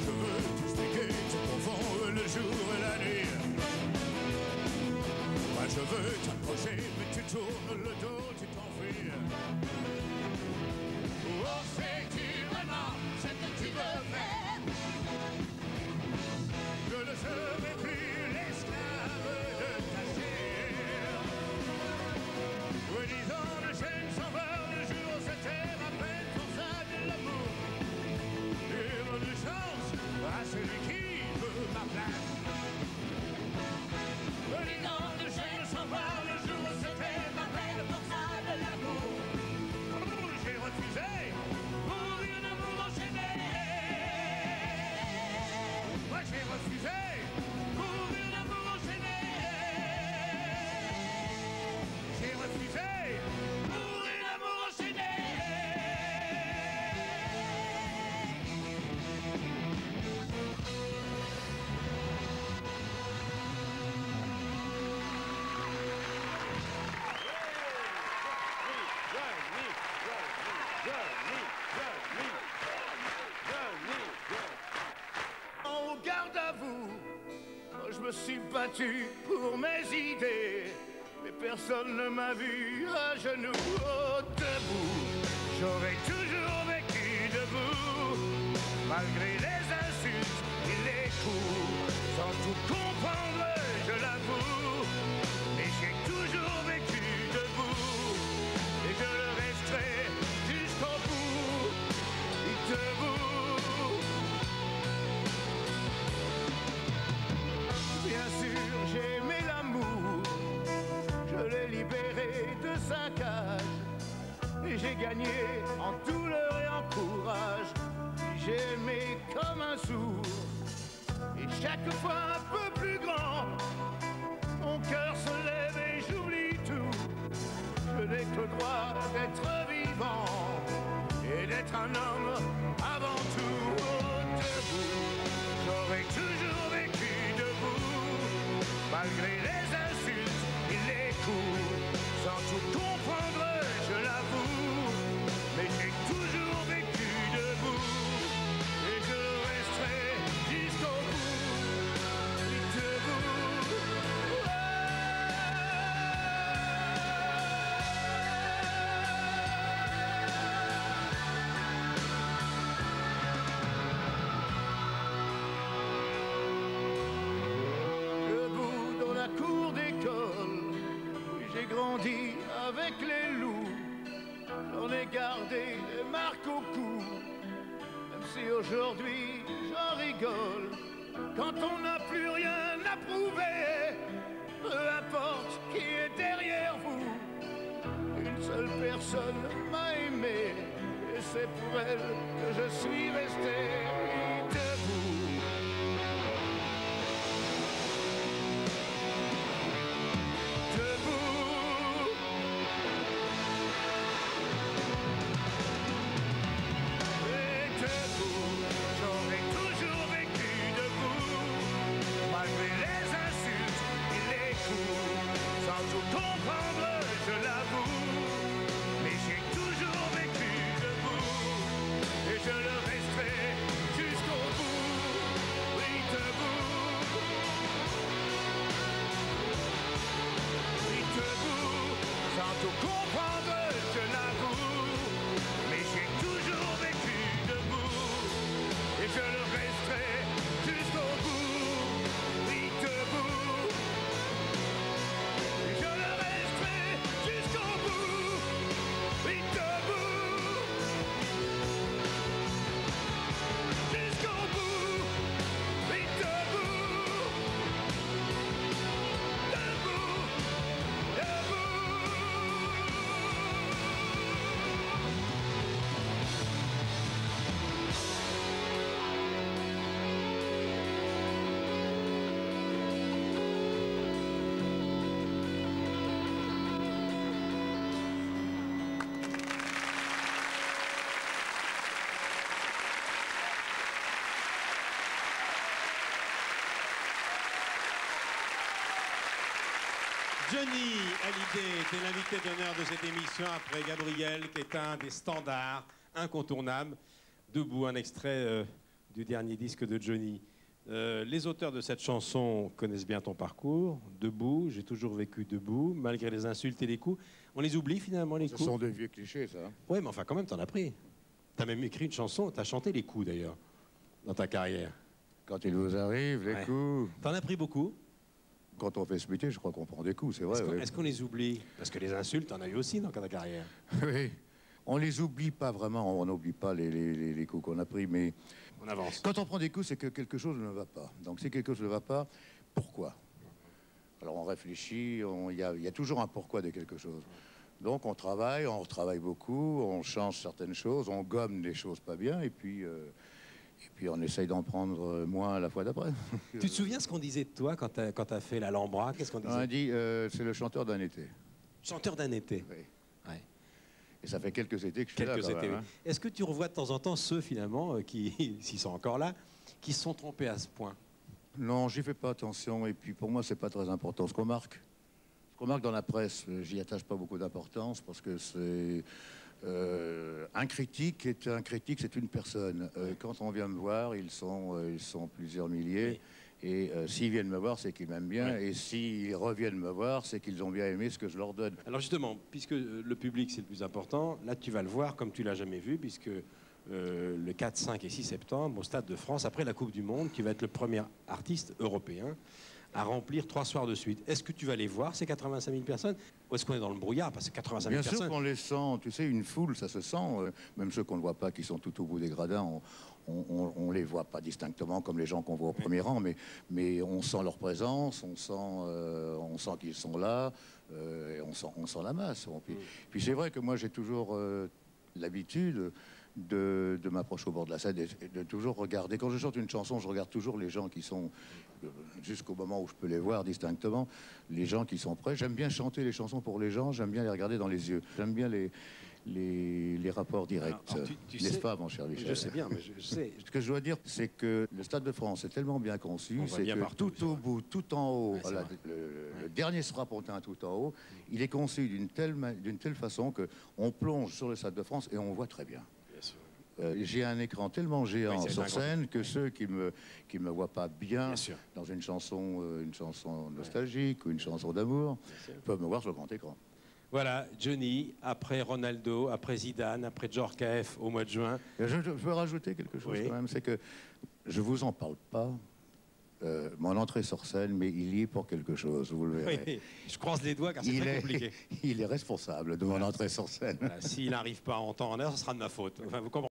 cheveux, tous piqués, tu confonds le jour et la nuit. Moi je veux t'approcher, mais tu tournes le dos, tu t'enfuis. Oh, sais-tu vraiment ce que tu veux faire? Je ne serai plus l'esclave de ta chair. Oui, disons, le chêne sans voir le jour, c'était ma peine pour ça de l'amour. Libre de chance à celui qui veut ma place. Oui, disons, le chêne sans voir le jour, c'était ma peine pour ça de l'amour. J'ai refusé pour un amour enchaîné. Moi j'ai refusé pour un amour enchaîné. J'ai refusé pour un amour enchaîné. En garde à vous, moi je me suis battu pour mes idées, mais personne ne m'a vu à genoux. Oh, debout, j'aurais toujours vécu debout, malgré les insultes et les coups, sans tout comprendre, je l'avoue, mais j'ai toujours vécu debout, et je le resterai jusqu'au bout, debout. Bien sûr, j'ai aimé l'amour, je l'ai libéré de sa cage, et j'ai gagné en douleur et en courage. J'ai aimé comme un sourd, et chaque fois un peu plus grand, mon cœur se lève et j'oublie tout. Je n'ai que le droit d'être vivant et d'être un homme avant tout. Oh, debout, j'aurais toujours vécu debout, malgré les insultes et les coups, sans tout comprendre, je l'avoue, mais j'ai toujours vécu debout, et je resterai jusqu'au bout, debout. Debout dans la cour d'école, j'ai grandi avec les loups, j'en ai gardé des marques au cou, même si aujourd'hui j'en rigole. Quand on n'a plus rien à prouver, peu importe qui est derrière vous, une seule personne m'a aimé, et c'est pour elle que je suis resté debout. Debout. Et debout, j'aurais toujours vécu debout, malgré les insultes et les coups, sans tout comprendre, je l'avoue, mais j'ai toujours vécu debout, et je le resterai jusqu'au bout, oui debout. Oui, debout, sans tout comprendre, je l'avoue, mais j'ai toujours vécu debout, et je le resterai jusqu'au bout. Oui, debout, et je le resterai jusqu'au bout. Oui, debout, jusqu'au bout. Oui, debout, debout. Johnny Hallyday était l'invité d'honneur de cette émission après Gabriel, qui est un des standards incontournables. Debout, un extrait du dernier disque de Johnny. Les auteurs de cette chanson connaissent bien ton parcours. Debout, j'ai toujours vécu debout, malgré les insultes et les coups. On les oublie finalement, les coups. Ce sont des vieux clichés, ça. Oui, mais enfin, quand même, t'en as pris. T'as même écrit une chanson, t'as chanté les coups d'ailleurs, dans ta carrière. Quand il vous arrive, les coups. T'en as pris beaucoup. Quand on fait ce métier, je crois qu'on prend des coups, c'est vrai. Est-ce qu'on les oublie? Parce que les insultes, t'en as eu aussi dans ta carrière. Oui. On les oublie pas vraiment, on n'oublie pas les coups qu'on a pris, mais On avance. quand on prend des coups, c'est que quelque chose ne va pas. Donc si quelque chose ne va pas, pourquoi? Alors on réfléchit, il y a toujours un pourquoi de quelque chose. Donc on retravaille beaucoup, on change certaines choses, on gomme des choses pas bien, et puis on essaye d'en prendre moins à la fois d'après. Tu te souviens ce qu'on disait de toi quand t'as fait l'Alhambra? Qu'est-ce qu'on disait? On a dit, c'est le chanteur d'un été. Chanteur d'un été. Oui. Ouais. Et ça fait quelques étés que je suis là. Quelques quand étés. même, hein. Est-ce que tu revois de temps en temps ceux finalement qui, s'ils sont encore là, qui se sont trompés à ce point? Non, j'y fais pas attention. Et puis pour moi, c'est pas très important. Ce qu'on marque dans la presse, j'y attache pas beaucoup d'importance parce que c'est un critique, c'est une personne. Quand on vient me voir, ils sont plusieurs milliers. Oui. Et s'ils viennent me voir, c'est qu'ils m'aiment bien. Oui. Et s'ils reviennent me voir, c'est qu'ils ont bien aimé ce que je leur donne. Alors justement, puisque le public c'est le plus important, là tu vas le voir comme tu l'as jamais vu, puisque le 4, 5 et 6 septembre au Stade de France, après la Coupe du Monde, tu vas être le premier artiste européen à remplir 3 soirs de suite. Est-ce que tu vas les voir, ces 85 000 personnes? Ou est-ce qu'on est dans le brouillard? Parce que 85 000 Bien personnes... sûr qu'on les sent. Tu sais, une foule, ça se sent. Même ceux qu'on ne voit pas, qui sont tout au bout des gradins, on les voit pas distinctement comme les gens qu'on voit au premier rang, mais on sent leur présence, on sent qu'ils sont là, et on sent la masse. Puis c'est vrai que moi, j'ai toujours l'habitude de m'approcher au bord de la scène et de toujours regarder. Quand je chante une chanson, je regarde toujours les gens qui sont, jusqu'au moment où je peux les voir distinctement, les gens qui sont prêts. J'aime bien chanter les chansons pour les gens, j'aime bien les regarder dans les yeux. J'aime bien les rapports directs. N'est-ce pas, mon cher Michel? Je sais bien, mais je sais. Ce que je dois dire, c'est que le Stade de France est tellement bien conçu, c'est que partout, tout au bout, tout en haut, Ouais, voilà, le dernier strapontin tout en haut, il est conçu d'une telle façon qu'on plonge sur le Stade de France et on voit très bien. J'ai un écran tellement géant sur scène que ceux qui me voient pas bien dans une chanson nostalgique ou une chanson d'amour peuvent me voir sur le grand écran. Voilà, Johnny, après Ronaldo, après Zidane, après Djorkaeff au mois de juin. Je veux rajouter quelque chose quand même, c'est que je vous en parle pas. Mon entrée sur scène, mais il y est pour quelque chose, vous le verrez. Oui, je croise les doigts car c'est très compliqué. Il est responsable de mon entrée sur scène. Voilà, s'il n'arrive pas en temps en heure, ce sera de ma faute. Enfin, vous comprenez.